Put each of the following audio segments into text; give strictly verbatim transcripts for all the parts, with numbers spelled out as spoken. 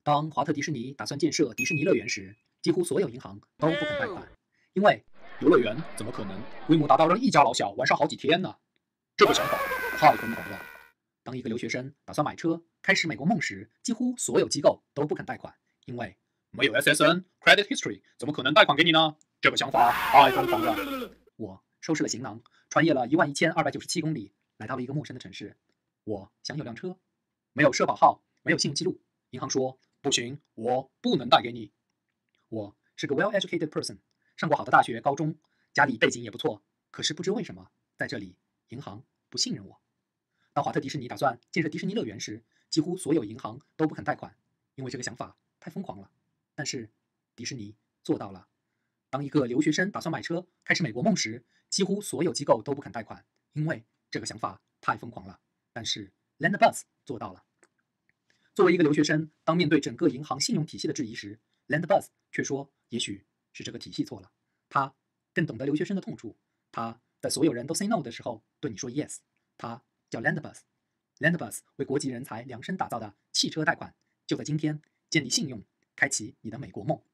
当华特迪士尼打算建设迪士尼乐园时，几乎所有银行都不肯贷款，因为游乐园怎么可能规模达到让一家老小玩上好几天呢？这个想法太疯狂了。当一个留学生打算买车、开始美国梦时，几乎所有机构都不肯贷款，因为没有 S S N Credit History， 怎么可能贷款给你呢？这个想法太疯狂了。我收拾了行囊，穿越了一万一千二百九十七公里，来到了一个陌生的城市。我想有辆车，没有社保号，没有信用记录。银行说不行，我不能贷给你。我是个 well-educated person， 上过好的大学、高中，家里背景也不错。可是不知为什么，在这里银行不信任我。当华特迪士尼打算建设迪士尼乐园时，几乎所有银行都不肯贷款，因为这个想法太疯狂了。但是迪士尼做到了。当一个留学生打算买车、开始美国梦时，几乎所有机构都不肯贷款，因为这个想法太疯狂了。但是 Lendbus 做到了。作为一个留学生，当面对整个银行信用体系的质疑时， Lendbus 却说也许是这个体系错了，他更懂得留学生的痛处。他在所有人都 say no 的时候对你说 yes。 他叫 Lendbus。 Lendbus 为国际人才量身打造的汽车贷款，就在今天建立信用，开启你的美国梦。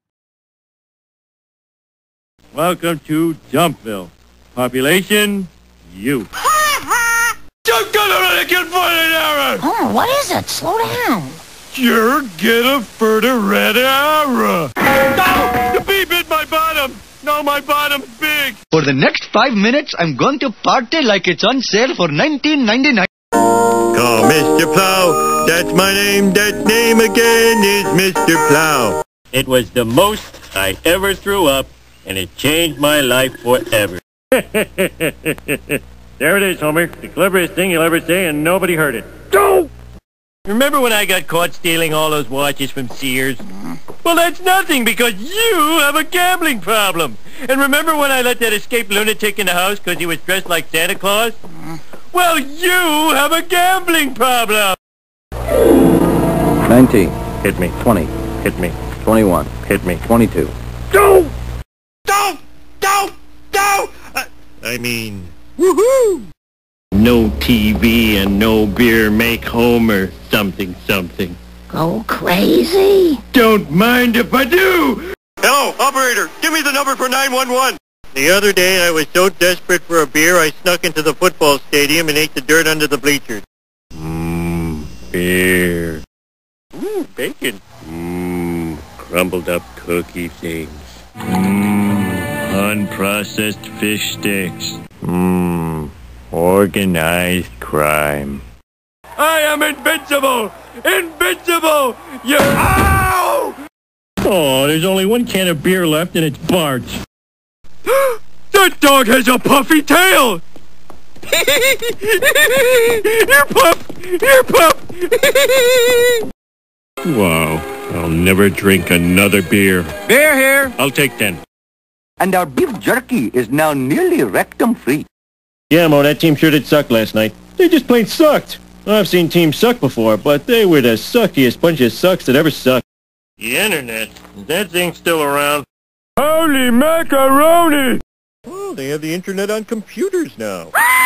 Welcome to Jumpville. Population, you. You're gonna really get for an error! Oh, what is it? Slow down. You're gonna for the red error! No! The bee bit my bottom! No, my bottom's big! For the next five minutes, I'm going to party like it's on sale for nineteen ninety-nine. Call Mister Plow. That's my name. That name again is Mister Plow. It was the most I ever threw up, and it changed my life forever. There it is, Homer. The cleverest thing you'll ever say, and nobody heard it. Go! Remember when I got caught stealing all those watches from Sears? Well, that's nothing, because you have a gambling problem. And remember when I let that escaped lunatic in the house because he was dressed like Santa Claus? Well, you have a gambling problem. nineteen. Hit me. twenty. Hit me. twenty-one. Hit me. twenty-two. Go! Go! Go! Go! Uh, I mean... Woohoo! No T V and no beer make Homer something something. Go crazy? Don't mind if I do! Hello, operator! Give me the number for nine one one! The other day I was so desperate for a beer I snuck into the football stadium and ate the dirt under the bleachers. Mmm, beer. Ooh, bacon. Mmm, crumbled up cookie things. Mmm, unprocessed fish sticks. Mmm, organized crime. I am invincible! Invincible! You... Ow! Oh, there's only one can of beer left and it's Bart's. That dog has a puffy tail! Here, pup! Here, pup! Wow, I'll never drink another beer. Beer here. I'll take ten. And our beef jerky is now nearly rectum-free. Yeah, Mo, that team sure did suck last night. They just plain sucked. I've seen teams suck before, but they were the suckiest bunch of sucks that ever sucked. The internet? Is that thing still around? Holy macaroni! Oh, they have the internet on computers now.